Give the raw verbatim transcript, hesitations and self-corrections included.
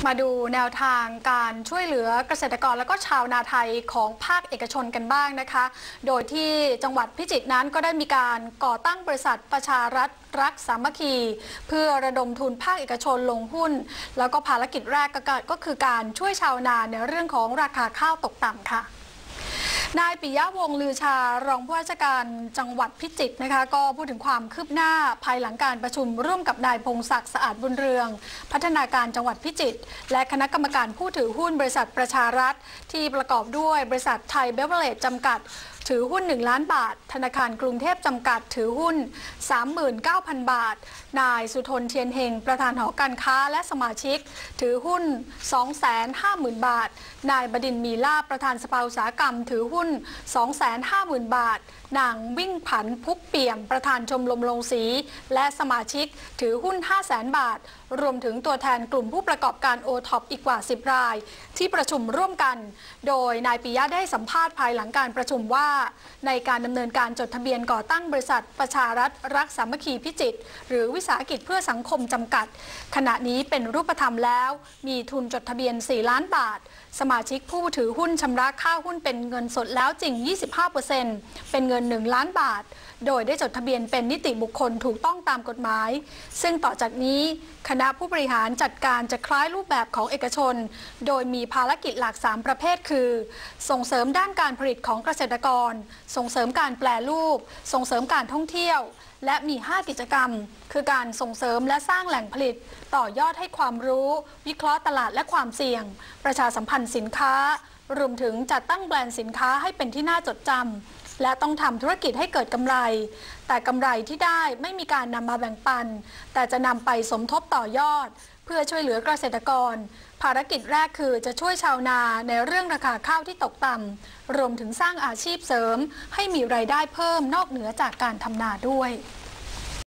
มาดูแนวทางการช่วยเหลือเกษตรกรและก็ชาวนาไทยของภาคเอกชนกันบ้างนะคะ โดยที่จังหวัดพิจิตรนั้นก็ได้มีการก่อตั้งบริษัทประชารัฐรักสามัคคีเพื่อระดมทุนภาคเอกชนลงหุ้นแล้วก็ภารกิจแรกก็คือการช่วยชาวนาในเรื่องของราคาข้าวตกต่ำค่ะนายปิยะวงศ์ลือชารองผู้ว่าราชการจังหวัดพิจิตรนะคะก็พูดถึงความคืบหน้าภายหลังการประชุมร่วมกับนายพงศักดิ์สะอาดบุญเรืองพัฒนาการจังหวัดพิจิตรและคณะกรรมการผู้ถือหุ้นบริษัทประชารัฐที่ประกอบด้วยบริษัทไทยเบเวอร์เรจจำกัดถือหุ้นหนึ่งล้านบาทธนาคารกรุงเทพจำกัดถือหุ้น สามหมื่นเก้าพัน บาทนายสุทนเทียนเฮงประธานหอการค้าและสมาชิกถือหุ้น สองแสนห้าหมื่น บาทนายบดินทร์มีลาภประธานสภาอุตสาหกรรมถือหุ้น สองแสนห้าหมื่น บาทนางวิ่งผันพุกเปี่ยมประธานชมรมโรงสีและสมาชิกถือหุ้น ห้าแสน บาทรวมถึงตัวแทนกลุ่มผู้ประกอบการโอท็อปอีกกว่าสิบรายที่ประชุมร่วมกันโดยนายปิยะได้สัมภาษณ์ภายหลังการประชุมว่าในการดำเนินการจดทะเบียนก่อตั้งบริษัทประชารัฐรักสามัคคีพิจิตรหรือวิสาหกิจเพื่อสังคมจำกัดขณะนี้เป็นรูปธรรมแล้วมีทุนจดทะเบียนสี่ล้านบาทสมาชิกผู้ถือหุ้นชำระค่าหุ้นเป็นเงินสดแล้วจริง ยี่สิบห้าเปอร์เซ็นต์ เป็นเงินหนึ่งล้านบาทโดยได้จดทะเบียนเป็นนิติบุคคลถูกต้องตามกฎหมายซึ่งต่อจากนี้คณะผู้บริหารจัดการจะคล้ายรูปแบบของเอกชนโดยมีภารกิจหลักสามประเภทคือส่งเสริมด้านการผลิตของเกษตรกรส่งเสริมการแปรรูปส่งเสริมการท่องเที่ยวและมีห้ากิจกรรมคือการส่งเสริมและสร้างแหล่งผลิตต่อยอดให้ความรู้วิเคราะห์ตลาดและความเสี่ยงประชาสัมพันธ์สินค้ารวมถึงจัดตั้งแบรนด์สินค้าให้เป็นที่น่าจดจำและต้องทำธุรกิจให้เกิดกำไรแต่กำไรที่ได้ไม่มีการนำมาแบ่งปันแต่จะนำไปสมทบต่อยอดเพื่อช่วยเหลือเกษตรกรภารกิจแรกคือจะช่วยชาวนาในเรื่องราคาข้าวที่ตกต่ำรวมถึงสร้างอาชีพเสริมให้มีรายได้เพิ่มนอกเหนือจากการทำนาด้วย